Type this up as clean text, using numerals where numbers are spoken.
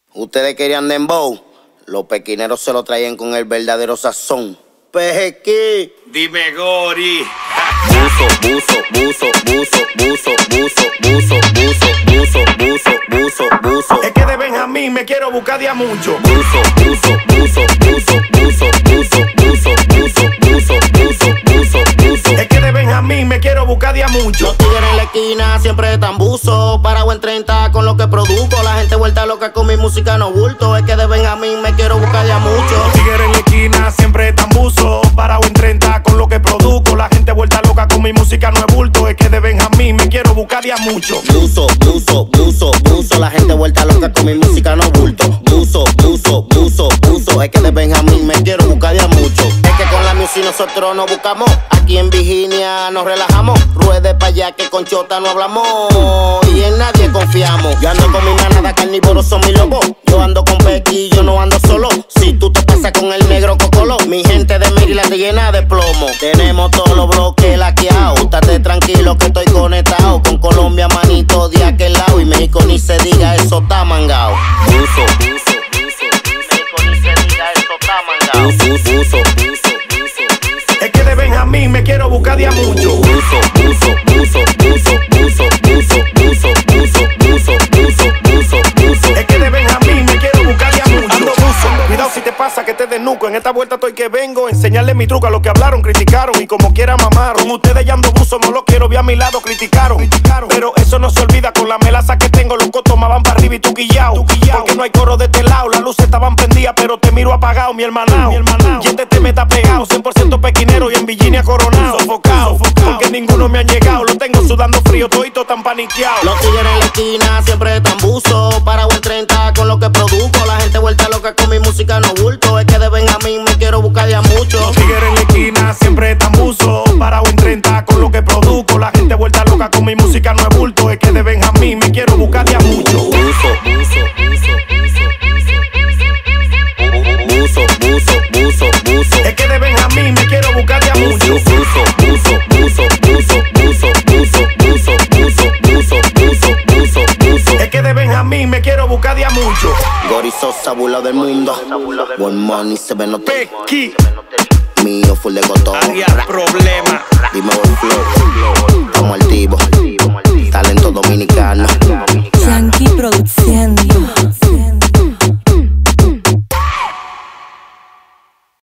Ustedes querían dembow, los pequineros se lo traían con el verdadero sazón. Pejequí. Dime Gory. Buzo, buzo, buzo, buzo, buzo, buzo, buzo, buzo, buzo, buzo, buzo, buzo. Es que de Benjamín me quiero buscar de a mucho. Buzo, buzo, buzo, buzo, buzo, buzo, buzo, buzo, buzo, buzo, buzo, buzo. Es que de Benjamín me quiero buscar de a mucho. Los tigres en la esquina siempre están buzo. Parado en 30 con lo que produzco. La gente vuelta loca con mi música no bulto. Es que de Benjamín me quiero buscar de a mucho. Los tigres en la esquina siempre están buzo. Parado en 30 con lo que produzco. La gente vuelta loca con mi música no es bulto. Es que de Benjamín me quiero buscar de a mucho. Buzo, buzo, buzo, buzo. La gente vuelta loca con mi música no bulto. Buzo, buzo, buzo, buzo. Es que de Benjamín me quiero buscar de a mucho. Es que con la music nosotros nos buscamos. Aquí en Virginia nos relajamos. Ruede pa' allá que con chota no hablamos. Y en nadie confiamos. Yo ando con mi manada, carnívoros son mi lobo. Yo ando con Becky, yo no ando solo. Si tú te pasas con el negro cocolo, mi gente de Maryland te llena de plomo. Tenemos todos los bloques laqueados. Estate tranquilo que estoy conectado. Con Colombia, manito, de aquel lado. Y México ni se diga, eso está mangao. Buzo, buzo, buzo. México ni se diga, eso está mangao. Buzo, buzo, buzo, buzo. Es que de Benjamín me quiero buscar de a mucho. Buzo, buzo, buzo, buzo, buzo, buzo, buzo, buzo, buzo, buzo, buzo, buzo. Es que de Benjamín me quiero buscar de a mucho. Ando buzo, cuidado si te pasa que te desnuco. En esta vuelta estoy que vengo, enseñarle mi truco a los que hablaron, criticaron y como quiera mamaron. Con ustedes ya ando buzo, no lo quiero, vi a mi lado, criticaron. Pero eso no se olvida, con la melaza que tengo, los cotos tomaban para arriba y tú guillao. Porque no hay coro de este lado, las luces estaban prendidas, pero te miro apagado, mi hermanao. Y este te me está pegado, 100% pequinero y en Virginia coronado. Sofocado, porque ninguno me han llegado, lo tengo sudando frío, todito tan paniqueado. Los tigres en la esquina siempre están buzo. Parado en 30 con lo que produzco. La gente vuelta loca con mi música no bulto. Es que de Benjamín me quiero buscar de a mucho. Los tigres en la esquina siempre están buzo. Parado en 30 con lo que produzco. La gente vuelta loca con mi música no es bulto. Es que de Benjamín me quiero buscar de a mucho. Buzo, buzo, buzo, buzo, buzo, buzo, buzo. Es que de Benjamín me quiero buscar de a mucho. Buzo, buzo, buzo, buzo, buzo, buzo, buzo, buzo, buzo, buzo, buzo, buzo. Es que de Benjamín me quiero buscar de a mucho. Gory, Sosa, burla del mundo. One money se ve no te. Pequi. Mío full de cotón. Había problema. Dime buen flow. Estamos activos. Talento dominicano. Yankee produciendo.